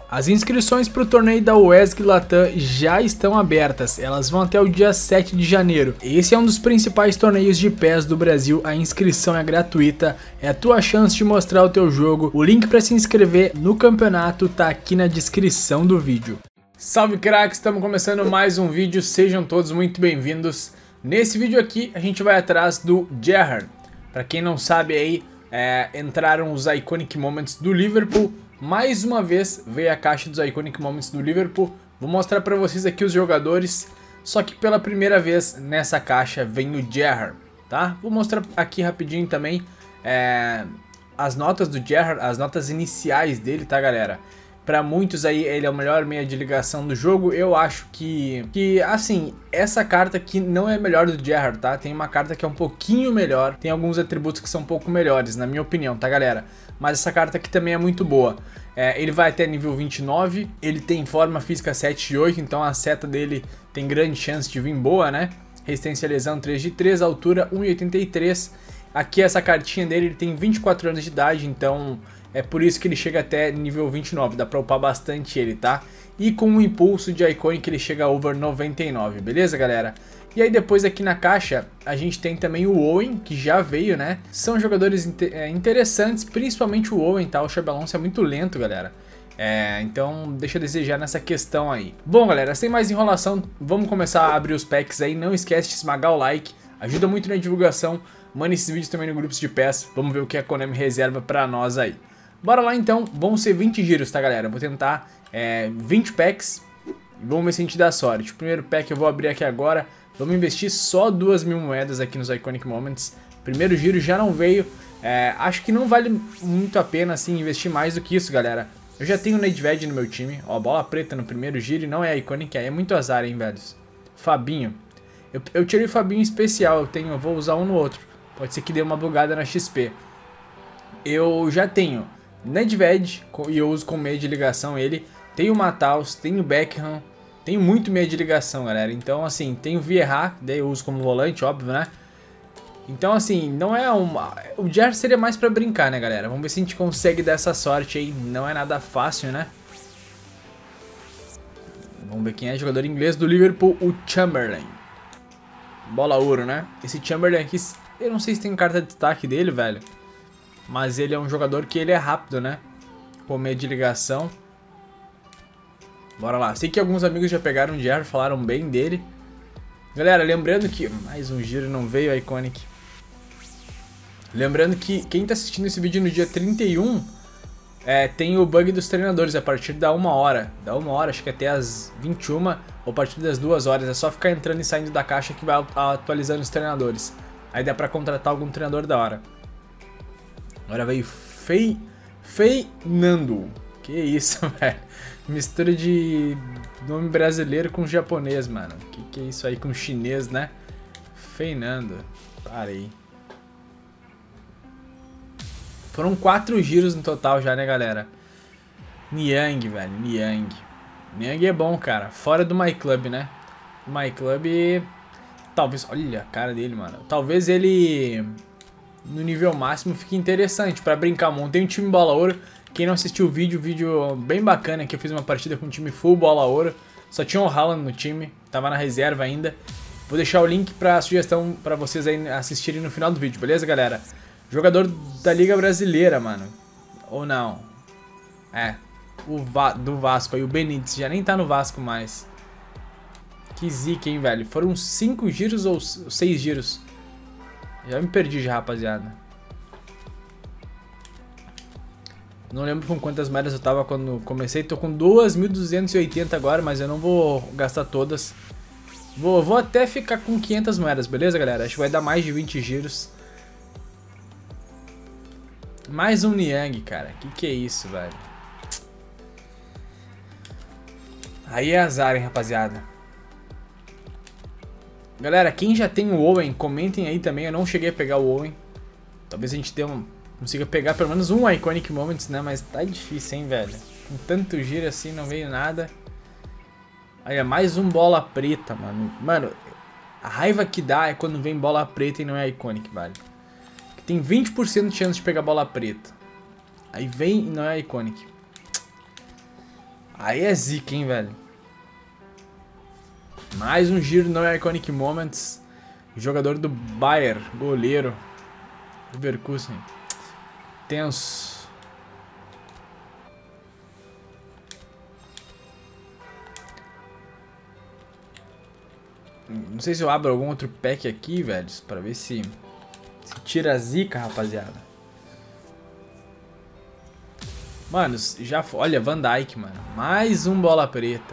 As inscrições para o torneio da WESG Latam já estão abertas, elas vão até o dia 7 de janeiro. Esse é um dos principais torneios de PES do Brasil, a inscrição é gratuita, é a tua chance de mostrar o teu jogo. O link para se inscrever no campeonato tá aqui na descrição do vídeo. Salve craques, estamos começando mais um vídeo, sejam todos muito bem-vindos. Nesse vídeo aqui a gente vai atrás do Gerrard. Para quem não sabe aí, entraram os Iconic Moments do Liverpool. Mais uma vez veio a caixa dos Iconic Moments do Liverpool. Vou mostrar para vocês aqui os jogadores, só que pela primeira vez nessa caixa vem o Gerrard, tá? Vou mostrar aqui rapidinho também as notas do Gerrard, as notas iniciais dele, tá galera? Para muitos aí ele é o melhor meia de ligação do jogo. Eu acho que assim, essa carta aqui não é melhor do Gerrard, tá? Tem uma carta que é um pouquinho melhor, tem alguns atributos que são um pouco melhores, na minha opinião, tá galera? Mas essa carta aqui também é muito boa. Ele vai até nível 29, ele tem forma física 7 e 8, então a seta dele tem grande chance de vir boa, né? Resistência à lesão 3 de 3, altura 1,83. Aqui essa cartinha dele, ele tem 24 anos de idade, então é por isso que ele chega até nível 29, dá pra upar bastante ele, tá? E com um impulso de Iconic ele chega a over 99, beleza galera? E aí depois aqui na caixa a gente tem também o Owen, que já veio, né? São jogadores interessantes, principalmente o Owen, tá? O Xabi Alonso é muito lento, galera. Então deixa a desejar nessa questão aí. Bom galera, sem mais enrolação, vamos começar a abrir os packs aí. Não esquece de esmagar o like, ajuda muito na divulgação. Manda esses vídeos também no grupos de PES, vamos ver o que a Konami reserva pra nós aí. Bora lá então, vão ser 20 giros, tá galera? Eu vou tentar 20 packs e vamos ver se a gente dá sorte. O primeiro pack eu vou abrir aqui agora. Vamos investir só 2.000 moedas aqui nos Iconic Moments. Primeiro giro já não veio. Acho que não vale muito a pena assim investir mais do que isso, galera. Eu já tenho o Nedved no meu time. Ó, bola preta no primeiro giro e não é Iconic. Aí é muito azar, hein, velhos. Fabinho. Eu tirei o Fabinho especial. Eu vou usar um no outro. Pode ser que dê uma bugada na XP. Eu já tenho Nedved e eu uso com meia de ligação ele. Tenho o Mataus, tenho o Beckham. Tenho muito meia de ligação, galera. Então, assim, tenho o Vieira, daí eu uso como volante, óbvio, né? Então, assim, não é uma... O Gerrard seria mais pra brincar, né, galera? Vamos ver se a gente consegue dar essa sorte aí. Não é nada fácil, né? Vamos ver quem é jogador inglês do Liverpool, o Chamberlain. Bola ouro, né? Esse Chamberlain aqui, eu não sei se tem carta de destaque dele, velho. Mas ele é um jogador que ele é rápido, né? Com meia de ligação. Bora lá. Sei que alguns amigos já pegaram o Gerrard, falaram bem dele. Galera, lembrando que... Mais um giro, não veio a Iconic. Lembrando que quem tá assistindo esse vídeo no dia 31... tem o bug dos treinadores a partir da 1 hora. Da 1 hora, acho que até as 21 ou a partir das 2 horas. É só ficar entrando e saindo da caixa que vai atualizando os treinadores. Aí dá pra contratar algum treinador da hora. Agora veio Fernando. Que isso, velho. Mistura de nome brasileiro com japonês, mano. Que é isso aí com chinês, né? Fernando. Parei. Foram 4 giros no total já, né, galera? Niang, velho. Niang. Niang é bom, cara. Fora do My Club, né? O My Club... Talvez... Olha a cara dele, mano. Talvez ele... No nível máximo fique interessante pra brincar. Montei um time bola ouro. Quem não assistiu o vídeo bem bacana, que eu fiz uma partida com um time full bola ouro. Só tinha o Haaland no time, tava na reserva ainda. Vou deixar o link pra sugestão pra vocês aí assistirem no final do vídeo, beleza, galera? Jogador da Liga Brasileira, mano. Ou não? Do Vasco aí, o Benítez, já nem tá no Vasco mais. Que zica, hein, velho? Foram 5 giros ou 6 giros? Já me perdi já, rapaziada. Não lembro com quantas moedas eu tava quando comecei. Tô com 2.280 agora, mas eu não vou gastar todas. Vou até ficar com 500 moedas, beleza, galera? Acho que vai dar mais de 20 giros. Mais um Niang, cara. Que é isso, velho? Aí é azar, hein, rapaziada. Galera, quem já tem o Owen, comentem aí também. Eu não cheguei a pegar o Owen. Talvez a gente consiga pegar pelo menos um Iconic Moments, né? Mas tá difícil, hein, velho? Com tanto giro assim, não veio nada. Olha, mais um bola preta, mano. Mano, a raiva que dá é quando vem bola preta e não é Iconic, velho. Tem 20% de chance de pegar bola preta. Aí vem e não é Iconic. Aí é zica, hein, velho. Mais um giro no Iconic Moments. Jogador do Bayern, goleiro. Leverkusen. Tenso. Não sei se eu abro algum outro pack aqui, velho, pra ver se tira a zica, rapaziada. Mano, já... Olha, Van Dijk, mano. Mais um bola preta.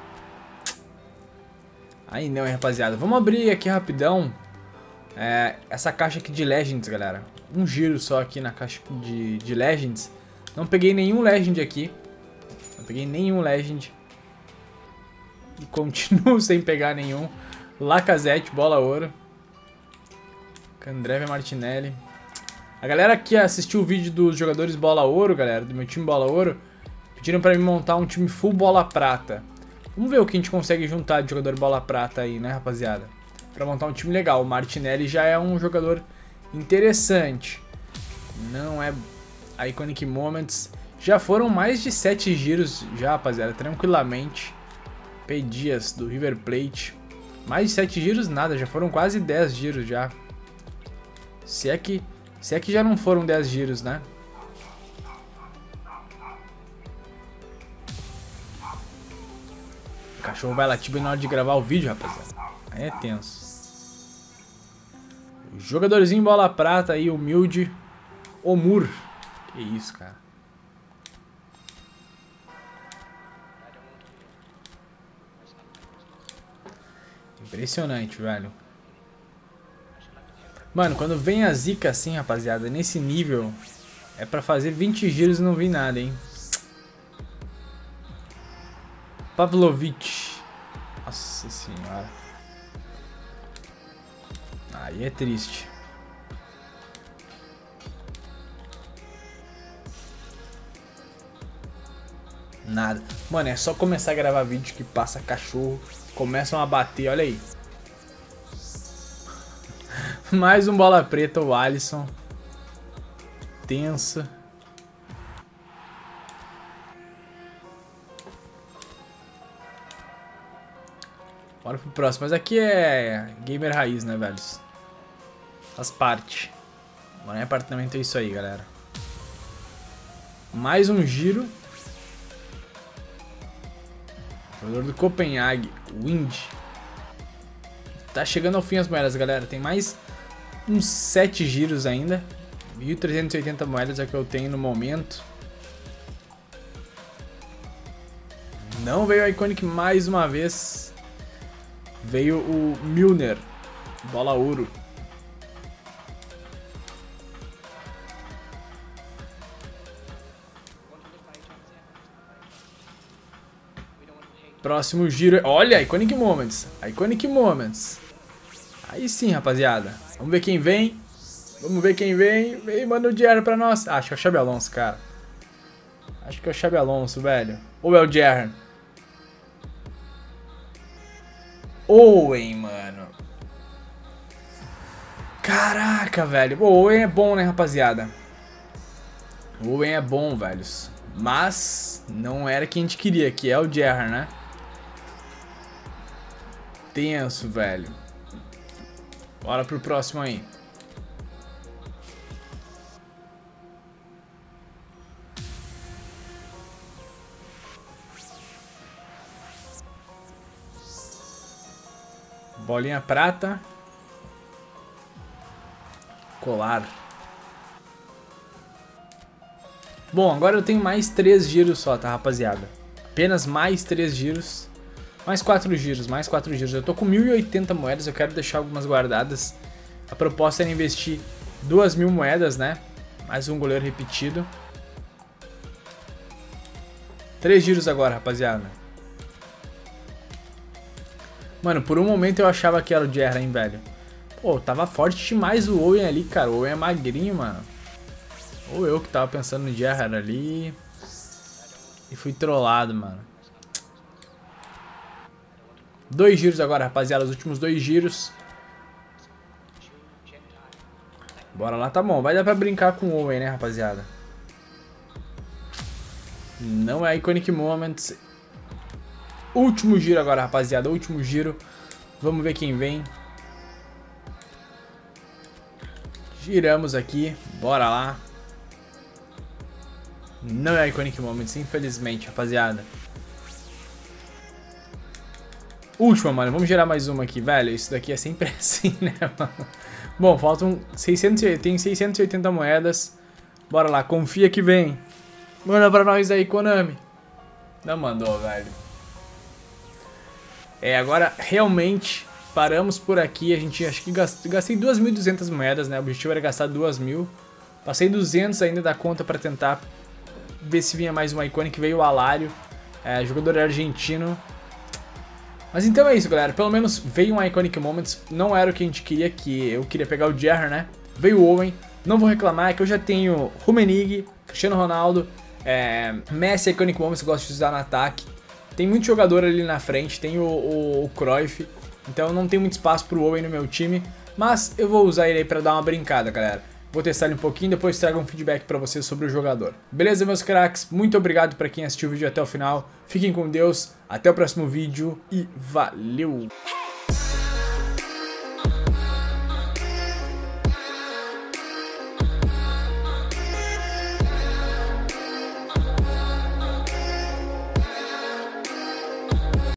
Aí não, hein, rapaziada. Vamos abrir aqui rapidão. Essa caixa aqui de Legends, galera. Um giro só aqui na caixa de Legends. Não peguei nenhum Legend aqui. Não peguei nenhum Legend. E continuo sem pegar nenhum. Lacazette, bola ouro. André Martinelli. A galera que assistiu o vídeo dos jogadores bola ouro, galera, do meu time bola ouro, pediram pra mim montar um time full bola prata. Vamos ver o que a gente consegue juntar de jogador bola prata aí, né, rapaziada? Pra montar um time legal. O Martinelli já é um jogador interessante. Não é Iconic Moments. Já foram mais de 7 giros já, rapaziada, tranquilamente. P. Dias, do River Plate. Mais de 7 giros nada, já foram quase 10 giros já. Se é que já não foram 10 giros, né? O cachorro vai latir bem na hora de gravar o vídeo, rapaziada. Aí é tenso. Jogadorzinho bola prata aí, humilde. Omur. Que isso, cara. Impressionante, velho. Mano, quando vem a zica assim, rapaziada, nesse nível, é pra fazer 20 giros e não vi nada, hein. Pavlovic. Nossa senhora. Aí é triste. Nada. Mano, é só começar a gravar vídeo que passa cachorro. Começam a bater, olha aí. Mais um bola preta, o Alisson. Tensa. Bora pro próximo. Mas aqui é gamer raiz, né, velhos? Faz parte. Bora em apartamento, é isso aí, galera. Mais um giro. Jogador do Copenhague, Wind. Tá chegando ao fim as moedas, galera. Tem mais uns 7 giros ainda. 1.380 moedas é o que eu tenho no momento. Não veio o Iconic mais uma vez. Veio o Milner. Bola ouro. Próximo giro. Olha, Iconic Moments. Iconic Moments. Aí sim, rapaziada. Vamos ver quem vem. Vamos ver quem vem. Vem, manda o Gerrard pra nós. Acho que é o Xabi Alonso, cara. Acho que é o Xabi Alonso, velho. Ou é o Gerrard? Owen, mano. Caraca, velho. O Owen é bom, né, rapaziada? O Owen é bom, velhos. Mas não era o que a gente queria, que é o Gerrard, né? Tenso, velho. Bora pro próximo aí. Bolinha prata. Colar. Bom, agora eu tenho mais 3 giros só, tá, rapaziada? Apenas mais 3 giros. Mais 4 giros, mais 4 giros. Eu tô com 1.080 moedas, eu quero deixar algumas guardadas. A proposta era investir 2.000 moedas, né? Mais um goleiro repetido. 3 giros agora, rapaziada. Mano, por um momento eu achava que era o Gerrard, hein, velho. Pô, tava forte demais o Owen ali, cara. O Owen é magrinho, mano. Ou eu que tava pensando no Gerrard ali. E fui trollado, mano. 2 giros agora, rapaziada. Os últimos 2 giros. Bora lá, tá bom. Vai dar pra brincar com o Owen, né, rapaziada? Não é Iconic Moments. Último giro agora, rapaziada. Último giro. Vamos ver quem vem. Giramos aqui. Bora lá. Não é Iconic Moments, infelizmente, rapaziada. Última, mano. Vamos gerar mais uma aqui, velho. Isso daqui é sempre assim, né, mano? Bom, faltam 600, tem 680 moedas. Bora lá, confia que vem. Manda pra nós aí, Konami. Não mandou, velho. Agora realmente paramos por aqui. A gente acho que gastei 2.200 moedas, né? O objetivo era gastar 2.000. Passei 200 ainda da conta pra tentar ver se vinha mais uma Iconic. Veio o Alário, jogador argentino. Mas então é isso, galera. Pelo menos veio um Iconic Moments. Não era o que a gente queria, que eu queria pegar o Gerrard, né? Veio o Owen. Não vou reclamar, é que eu já tenho Rummenigge, Cristiano Ronaldo, Messi, Iconic Moments, eu gosto de usar no ataque. Tem muito jogador ali na frente, tem o Cruyff. Então não tem muito espaço pro Owen no meu time. Mas eu vou usar ele aí pra dar uma brincada, galera. Vou testar ele um pouquinho, depois trago um feedback pra vocês sobre o jogador. Beleza, meus craques? Muito obrigado pra quem assistiu o vídeo até o final. Fiquem com Deus, até o próximo vídeo e valeu!